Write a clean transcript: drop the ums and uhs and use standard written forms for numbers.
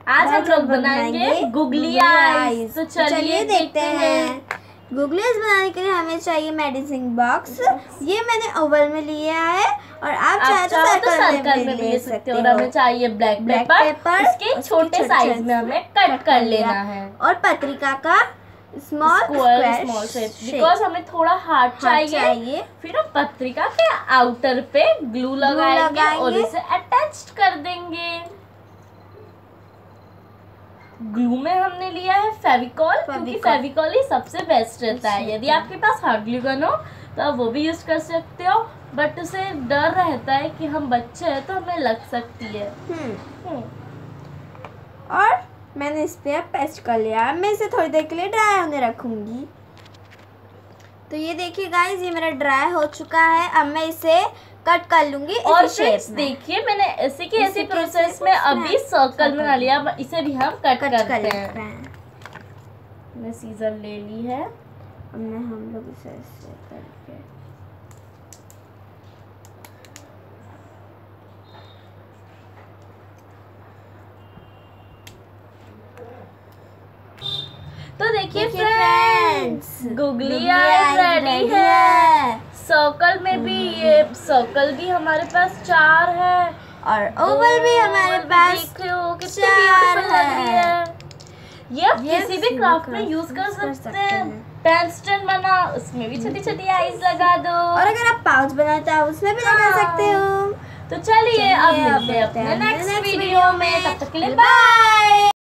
आज हम लोग बनाएंगे गुगली आइस। तो चलिए देखते हैं। गुगली आइस बनाने के लिए हमें चाहिए मेडिसिन बॉक्स। ये मैंने ओवल में लिया है और आप चाहे तो सर्कल में ले सकते हो। और हमें चाहिए ब्लैक पेपर, इसके छोटे साइज में हमें कट कर लेना है। और पत्रिका का स्मॉल शेप, बिकॉज हमें थोड़ा हार्ड चाहिए। फिर हम पत्रिका के आउटर पे ग्लू लगाएंगे और इसे अटैच कर देंगे। ग्लू में हमने लिया है फेविकॉल, क्योंकि फेविकॉल ही सबसे बेस्ट रहता है। यदि आपके पास हार्ड ग्लू गन हो तो आप वो भी यूज कर सकते हो, बट उसे डर रहता है कि हम बच्चे हैं तो हमें लग सकती है। और मैंने इस पे अब पेस्ट कर लिया। मैं इसे थोड़ी देर के लिए ड्राई होने रखूंगी। तो ये देखिए गाइस, ये मेरा ड्राई हो चुका है। अब मैं इसे कट कर लूंगी। और फ्रेंड्स देखिए, मैंने ऐसे की ऐसी प्रोसेस में अभी सर्कल बना लिया। इसे भी हम कट करते हैं। मैंने सीजर ले ली है। अब हम लोग इसे ऐसे करके तो देखिए फ्रेंड्स, गुगली आइस रेडी है। सर्कल में भी ये सर्कल भी हमारे पास 4 है और ओवल भी हमारे पास देखो कितनी ब्यूटीफुल लग रही है। ये आप किसी भी क्राफ्ट में यूज कर सकते हैं। पेन स्टैंड बना, उसमें भी छोटी छोटी आइस लगा दो। और अगर आप पाउच बनाना चाहो उसमें भी लगा सकते हो। तो चलिए अब मिलते हैं अपने नेक्स्ट वीडियो में। तब तक के लिए बाय।